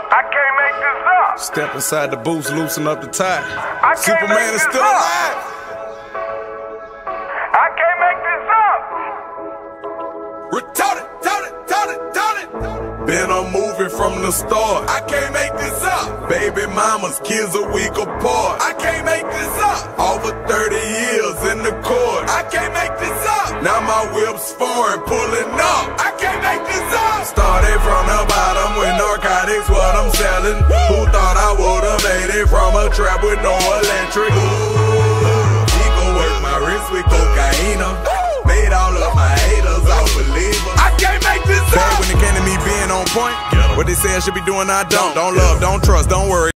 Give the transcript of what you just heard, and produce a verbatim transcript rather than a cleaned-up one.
I can't make this up. Step inside the booth, loosen up the tie. I can't Superman make is this still up. alive. I can't make this up. Retarded, retarded, retarded, retarded. Been a movie from the start. I can't make this up. Baby mama's kids a week apart. I can't make this up. Over thirty years in the court. I can't make this up. Now my whip's foreign, pulling up. I can't make this up. Started from the bottom with narcotics, what I'm selling. Who thought I would've made it from a trap with no electric? Ooh, he gon' work my wrist with cocaine. Made all of my haters all believers. I can't make this up. Bad when it came to me being on point. What they say I should be doing, I don't. Don't love, don't trust, don't worry.